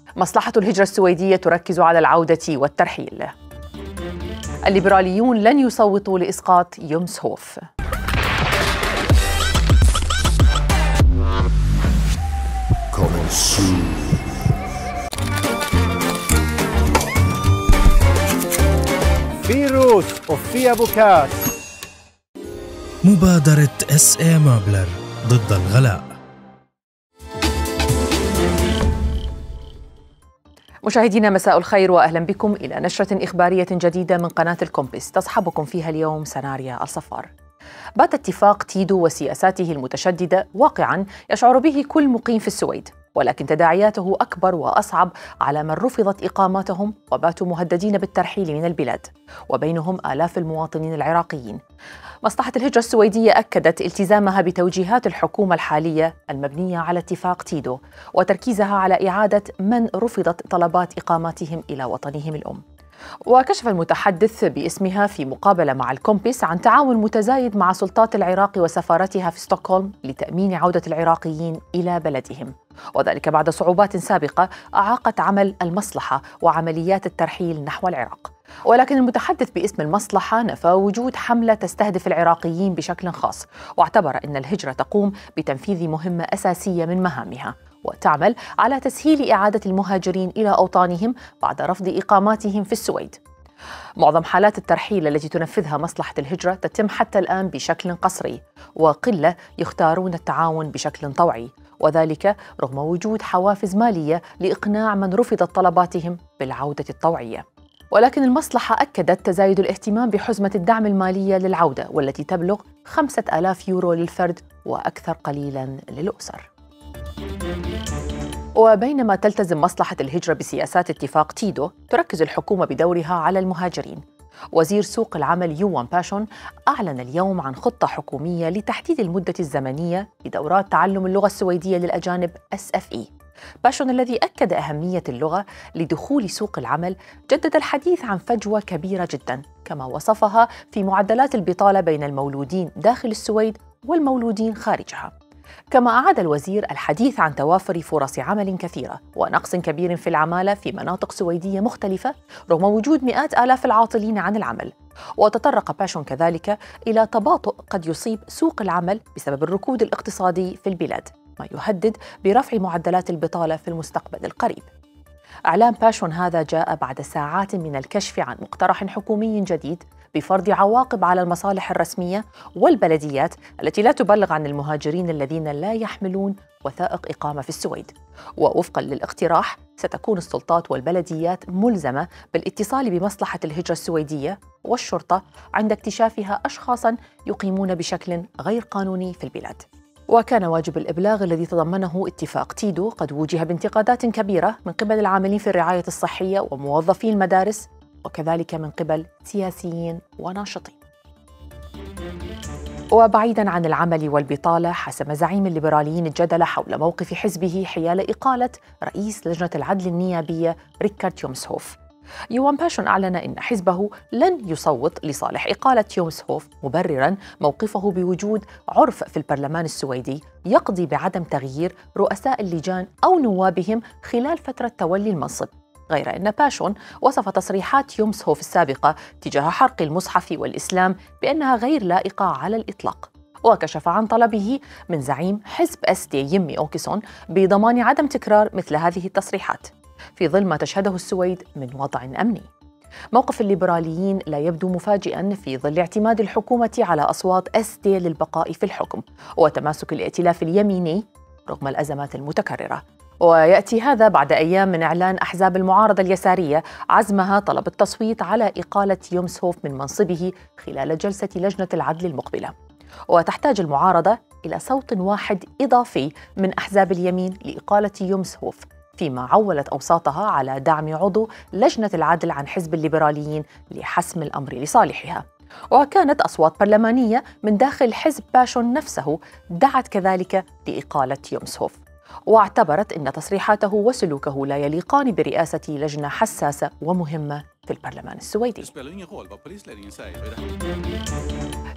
مصلحة الهجرة السويدية تركز على العودة والترحيل. الليبراليون لن يصوتوا لإسقاط يومس هوف. فيروس وفيا بوكات. مبادرة SA مابلر ضد الغلاء. مشاهدينا مساء الخير وأهلا بكم إلى نشرة إخبارية جديدة من قناة الكومبس تصحبكم فيها اليوم سناريا الصفار. بات اتفاق تيدو وسياساته المتشددة واقعاً يشعر به كل مقيم في السويد، ولكن تداعياته أكبر وأصعب على من رفضت إقامتهم وباتوا مهددين بالترحيل من البلاد، وبينهم آلاف المواطنين العراقيين. مصلحة الهجرة السويدية أكدت التزامها بتوجيهات الحكومة الحالية المبنية على اتفاق تيدو وتركيزها على إعادة من رفضت طلبات إقامتهم إلى وطنهم الأم. وكشف المتحدث باسمها في مقابلة مع الكومبس عن تعاون متزايد مع سلطات العراق وسفارتها في ستوكهولم لتأمين عودة العراقيين إلى بلدهم، وذلك بعد صعوبات سابقة أعاقت عمل المصلحة وعمليات الترحيل نحو العراق. ولكن المتحدث باسم المصلحة نفى وجود حملة تستهدف العراقيين بشكل خاص، واعتبر أن الهجرة تقوم بتنفيذ مهمة أساسية من مهامها، وتعمل على تسهيل إعادة المهاجرين إلى أوطانهم بعد رفض إقاماتهم في السويد. معظم حالات الترحيل التي تنفذها مصلحة الهجرة تتم حتى الآن بشكل قسري، وقلة يختارون التعاون بشكل طوعي، وذلك رغم وجود حوافز مالية لإقناع من رفضت طلباتهم بالعودة الطوعية. ولكن المصلحة أكدت تزايد الاهتمام بحزمة الدعم المالية للعودة، والتي تبلغ 5000 يورو للفرد وأكثر قليلاً للأسر. وبينما تلتزم مصلحة الهجرة بسياسات اتفاق تيدو، تركز الحكومة بدورها على المهاجرين. وزير سوق العمل يوان باشون أعلن اليوم عن خطة حكومية لتحديد المدة الزمنية لدورات تعلم اللغة السويدية للأجانب SFE. باشون الذي أكد أهمية اللغة لدخول سوق العمل جدد الحديث عن فجوة كبيرة جداً، كما وصفها في معدلات البطالة بين المولودين داخل السويد والمولودين خارجها. كما أعاد الوزير الحديث عن توافر فرص عمل كثيرة ونقص كبير في العمالة في مناطق سويدية مختلفة رغم وجود مئات آلاف العاطلين عن العمل. وتطرق باشون كذلك إلى تباطؤ قد يصيب سوق العمل بسبب الركود الاقتصادي في البلاد، ما يهدد برفع معدلات البطالة في المستقبل القريب. إعلان باشون هذا جاء بعد ساعات من الكشف عن مقترح حكومي جديد بفرض عواقب على المصالح الرسمية والبلديات التي لا تبلغ عن المهاجرين الذين لا يحملون وثائق إقامة في السويد. ووفقاً للاقتراح ستكون السلطات والبلديات ملزمة بالاتصال بمصلحة الهجرة السويدية والشرطة عند اكتشافها أشخاصاً يقيمون بشكل غير قانوني في البلاد. وكان واجب الإبلاغ الذي تضمنه اتفاق تيدو قد وجه بانتقادات كبيرة من قبل العاملين في الرعاية الصحية وموظفي المدارس، وكذلك من قبل سياسيين وناشطين. وبعيداً عن العمل والبطالة، حسم زعيم الليبراليين الجدل حول موقف حزبه حيال إقالة رئيس لجنة العدل النيابية ريكارد يومس هوف. يوان باشون أعلن إن حزبه لن يصوت لصالح إقالة يومس هوف، مبرراً موقفه بوجود عرف في البرلمان السويدي يقضي بعدم تغيير رؤساء اللجان أو نوابهم خلال فترة تولي المنصب. غير أن باشون وصف تصريحات يومس هوف السابقة تجاه حرق المصحف والإسلام بأنها غير لائقة على الإطلاق، وكشف عن طلبه من زعيم حزب SD يمي أوكيسون بضمان عدم تكرار مثل هذه التصريحات في ظل ما تشهده السويد من وضع أمني. موقف الليبراليين لا يبدو مفاجئاً في ظل اعتماد الحكومة على أصوات SD للبقاء في الحكم وتماسك الائتلاف اليميني رغم الأزمات المتكررة. ويأتي هذا بعد أيام من إعلان أحزاب المعارضة اليسارية عزمها طلب التصويت على إقالة يومس هوف من منصبه خلال جلسة لجنة العدل المقبلة. وتحتاج المعارضة إلى صوت واحد إضافي من أحزاب اليمين لإقالة يومس هوف، فيما عولت أوساطها على دعم عضو لجنة العدل عن حزب الليبراليين لحسم الأمر لصالحها. وكانت أصوات برلمانية من داخل حزب باشون نفسه دعت كذلك لإقالة يومس هوف، واعتبرت أن تصريحاته وسلوكه لا يليقان برئاسة لجنة حساسة ومهمة في البرلمان السويدي.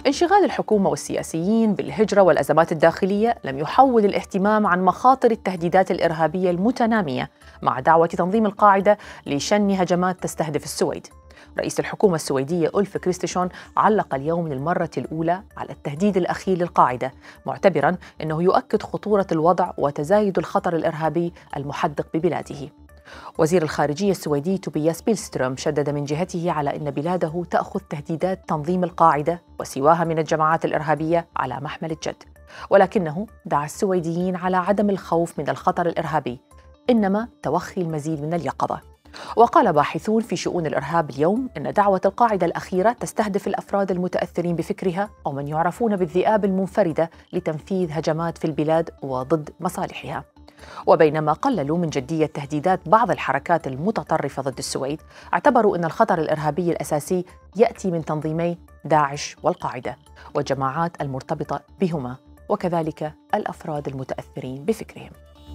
انشغال الحكومة والسياسيين بالهجرة والأزمات الداخلية لم يحول الاهتمام عن مخاطر التهديدات الإرهابية المتنامية مع دعوة تنظيم القاعدة لشن هجمات تستهدف السويد. رئيس الحكومة السويدية أولف كريستشون علق اليوم للمرة الأولى على التهديد الأخير للقاعدة، معتبراً أنه يؤكد خطورة الوضع وتزايد الخطر الإرهابي المحدق ببلاده. وزير الخارجية السويدي توبياس بيلستروم شدد من جهته على أن بلاده تأخذ تهديدات تنظيم القاعدة وسواها من الجماعات الإرهابية على محمل الجد، ولكنه دعا السويديين على عدم الخوف من الخطر الإرهابي، إنما توخي المزيد من اليقظة. وقال باحثون في شؤون الإرهاب اليوم إن دعوة القاعدة الأخيرة تستهدف الأفراد المتأثرين بفكرها أو من يعرفون بالذئاب المنفردة لتنفيذ هجمات في البلاد وضد مصالحها. وبينما قللوا من جدية تهديدات بعض الحركات المتطرفة ضد السويد، اعتبروا أن الخطر الإرهابي الأساسي يأتي من تنظيمي داعش والقاعدة والجماعات المرتبطة بهما، وكذلك الأفراد المتأثرين بفكرهم.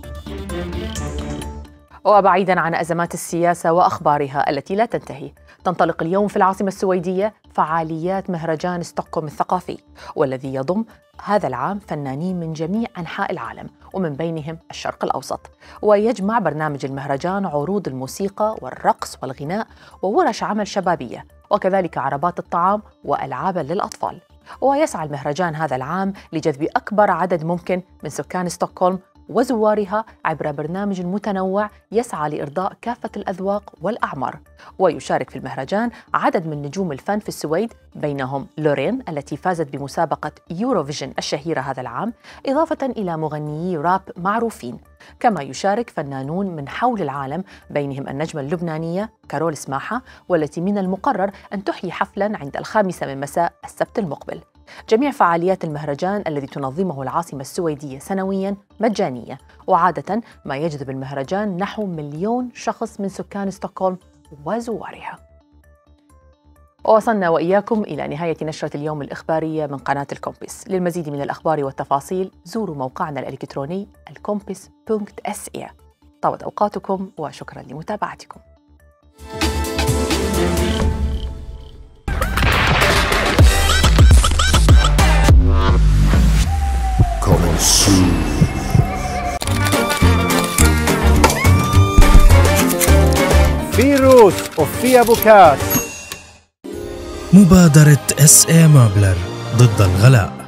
وبعيداً عن أزمات السياسة وأخبارها التي لا تنتهي، تنطلق اليوم في العاصمة السويدية فعاليات مهرجان ستوكهولم الثقافي، والذي يضم هذا العام فنانين من جميع أنحاء العالم ومن بينهم الشرق الأوسط. ويجمع برنامج المهرجان عروض الموسيقى والرقص والغناء وورش عمل شبابية، وكذلك عربات الطعام وألعاباً للأطفال. ويسعى المهرجان هذا العام لجذب أكبر عدد ممكن من سكان ستوكهولم وزوارها عبر برنامج متنوع يسعى لإرضاء كافة الأذواق والأعمار. ويشارك في المهرجان عدد من نجوم الفن في السويد، بينهم لورين التي فازت بمسابقة يوروفيجن الشهيرة هذا العام، إضافة إلى مغنيي راب معروفين. كما يشارك فنانون من حول العالم، بينهم النجمة اللبنانية كارول سماحة، والتي من المقرر أن تحيي حفلاً عند 5 من مساء السبت المقبل. جميع فعاليات المهرجان الذي تنظمه العاصمة السويدية سنوياً مجانية، وعادة ما يجذب المهرجان نحو 1,000,000 شخص من سكان ستوكهولم وزوارها. ووصلنا وإياكم إلى نهاية نشرة اليوم الإخبارية من قناة الكومباس. للمزيد من الأخبار والتفاصيل زوروا موقعنا الإلكتروني الكومباس.se. طابت أوقاتكم وشكراً لمتابعتكم. فيروس أوفيا بوكات. مبادرة SA مابلر ضد الغلاء.